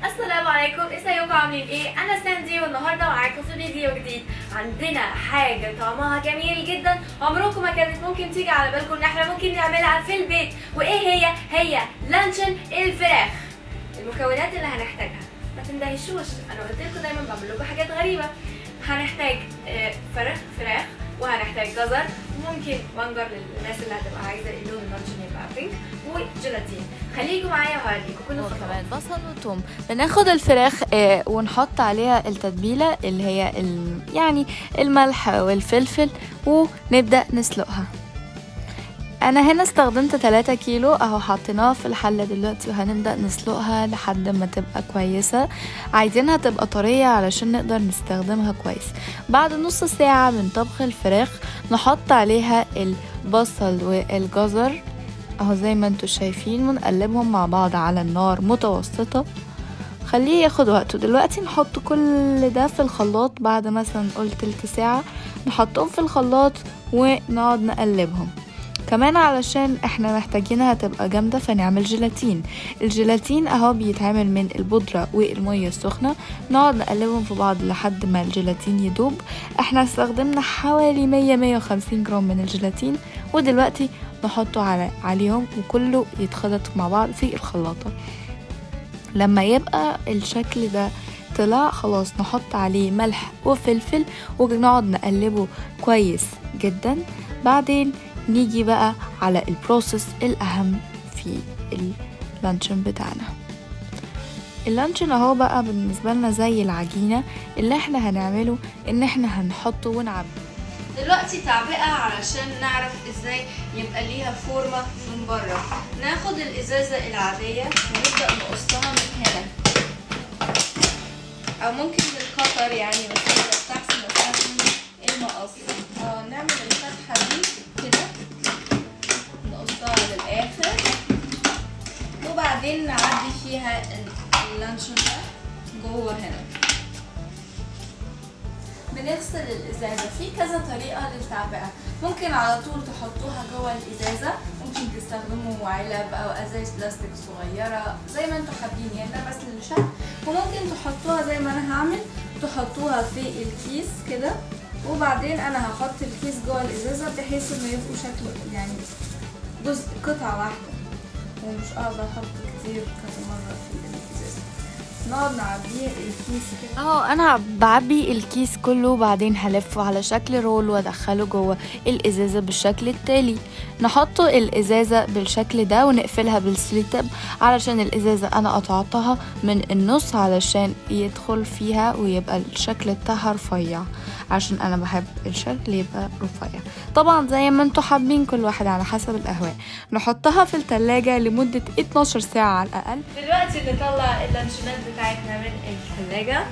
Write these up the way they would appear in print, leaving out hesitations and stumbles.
السلام عليكم، ازيكم عاملين ايه؟ انا ساندي والنهارده معاكم في فيديو جديد. عندنا حاجه طعمها جميل جدا عمركم ما كانت ممكن تيجي على بالكم ان احنا ممكن نعملها في البيت. وايه هي لانشون الفراخ. المكونات اللي هنحتاجها ما تندهشوش، انا قلت لكم دايما بعمل لكم حاجات غريبه. هنحتاج فراخ، وهنحتاج جزر، وممكن بنجر للناس اللي هتبقى عايزه اللون اللانشون يبقى بينك، وجيلاتين. خليكم معايا وهوريكم كل الخطوات. وكمان بصل وثوم. بناخد الفراخ ونحط عليها التتبيله اللي هي يعني الملح والفلفل، ونبدا نسلقها. انا هنا استخدمت 3 كيلو اهو، حطيناها في الحله دلوقتي وهنبدا نسلقها لحد ما تبقى كويسه. عايزينها تبقى طريه علشان نقدر نستخدمها كويس. بعد نص ساعه من طبخ الفراخ نحط عليها البصل والجزر اهو زي ما انتوا شايفين، ونقلبهم مع بعض على النار متوسطه. خليه ياخد وقته. دلوقتي نحط كل ده في الخلاط. بعد مثلا قلت تلت ساعه نحطهم في الخلاط ونقعد نقلبهم. كمان علشان احنا محتاجينها تبقى جامدة فنعمل جيلاتين. الجيلاتين اهو بيتعمل من البودرة والمية السخنة. نقعد نقلبهم في بعض لحد ما الجيلاتين يدوب. احنا استخدمنا حوالي 100-150 جرام من الجيلاتين، ودلوقتي نحطه عليهم وكله يتخلط مع بعض في الخلاطة. لما يبقى الشكل ده طلع خلاص نحط عليه ملح وفلفل ونقعد نقلبه كويس جدا. بعدين نيجي بقى على البروسيس الأهم في اللانشون بتاعنا. اللانشون اهو بقى بالنسبة لنا زي العجينة اللي احنا هنعمله، ان احنا هنحطه ونعبيه. دلوقتي تعبئة علشان نعرف ازاي يبقى ليها فورمة من بره. ناخد الازازة العادية ونبدأ نقصها من هنا، او ممكن بالقطر يعني، بس انا بستحسن استخدم المقص. نعمل الفتحة دي كده، نقصها للآخر، وبعدين نعدي فيها اللانشون ده جوه هنا. بنغسل الازازه في كذا طريقه للتعبئه. ممكن على طول تحطوها جوه الازازه، ممكن تستخدموا علب او ازايز بلاستيك صغيره زي ما انتوا حابين، يعني ده بس للشكل. وممكن تحطوها زي ما انا هعمل، تحطوها في الكيس كده، وبعدين انا هحط الكيس جوه الازازه بحيث انه يبقوا شكل يعني جزء قطعه واحده، ومش اقدر احط كتير كذا مره في الازازه. نقعد نعبيه الكيس كده اهو. انا بعبي الكيس كله وبعدين هلفه على شكل رول وادخله جوه الازازه بالشكل التالي. نحط الازازه بالشكل ده ونقفلها بالسليتب، علشان الازازه انا قطعتها من النص علشان يدخل فيها ويبقى الشكل بتاعها رفيع، عشان انا بحب الشكل يبقى رفيع. طبعا زي ما انتوا حابين، كل واحد على حسب الاهواء. نحطها في التلاجة لمدة 12 ساعة على الاقل. دلوقتي نطلع اللانشونات بتاعتنا من الثلاجة.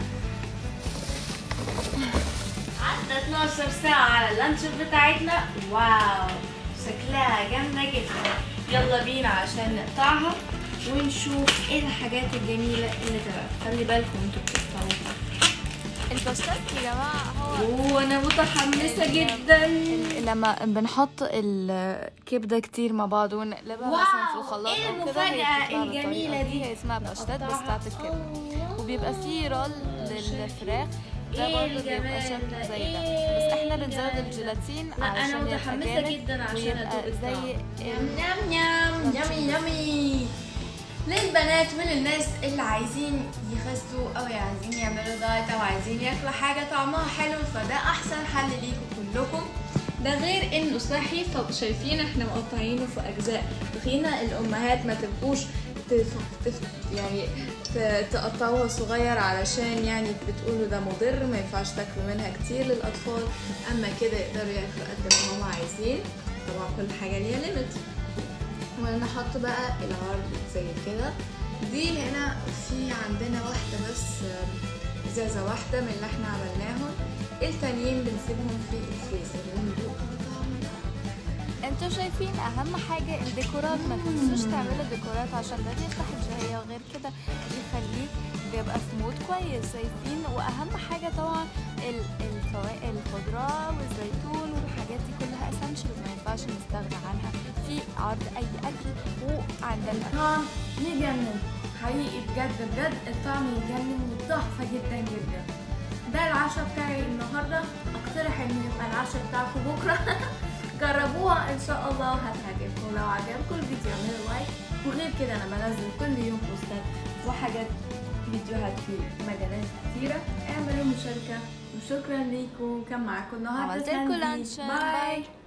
عدى 12 ساعة على اللانشون بتاعتنا. واو، شكلها جامدة جدا. يلا بينا عشان نقطعها ونشوف ايه الحاجات الجميلة اللي تبقى. خلي بالكم انتوا بتقطعوها. الباستات يا جماعة وانا متحمسة جدا لما بنحط الكبدة كتير مع بعض ونقلبها مثلا في الخلاط ايه او كده. المفاجأة الجميلة دي؟ هي اسمها باستات بس بتاعت الكبدة، وبيبقى فيه رول للفراخ. ده برضه بيبقى شكله زي ده، بس احنا بنزود الجيلاتين علشان انا متحمسة جدا عشان ادوق زي نم نم يمي يمي. للبنات وللناس اللي عايزين يخسوا او عايزين يعملوا دايت او عايزين ياكلوا حاجه طعمها حلو، فده احسن حل ليكم كلكم. ده غير انه صحي. طب شايفين احنا مقطعينه في اجزاء تخينه. الامهات ما تبقوش يعني تقطعوها صغير علشان يعني بتقولوا ده مضر، ما ينفعش تاكلوا منها كتير للاطفال. اما كده يقدروا ياكلوا قد ما هم عايزين. طبعا كل حاجه ليها ليميت. ونحط بقى العرض زي كده. دي هنا في عندنا واحدة بس، ازازة واحدة من اللي احنا عملناهم. التانيين بنسيبهم في الفريزر وندوق. انتوا شايفين اهم حاجة الديكورات. ما تنسوش تعملوا ديكورات عشان ده بيفتح الشهية، وغير كده بيخليك بيبقى في مود كويس. شايفين؟ واهم حاجة طبعا الفواكه، الخضراء والزيتون والحاجات دي كلها اسانشال، ما ينفعش نستغنى عنها في عرض اي اكل. وعندنا يجنن. حقيقي بجد بجد الطعم يجنن وتحفة جدا جدا. ده العشاء بتاعي النهاردة، اقترح ان يبقى العشاء بتاعكم بكرة. جربوها ان شاء الله هتعجبكم. لو عجبكم الفيديو اعملوا لايك، وغير كده انا بنزل كل يوم بوستات وحاجات فيديوهات في مجالات كتيرة، اعملوا مشاركة. وشكرا ليكم، كان معاكم النهارده عملت لكم لانشون. باي.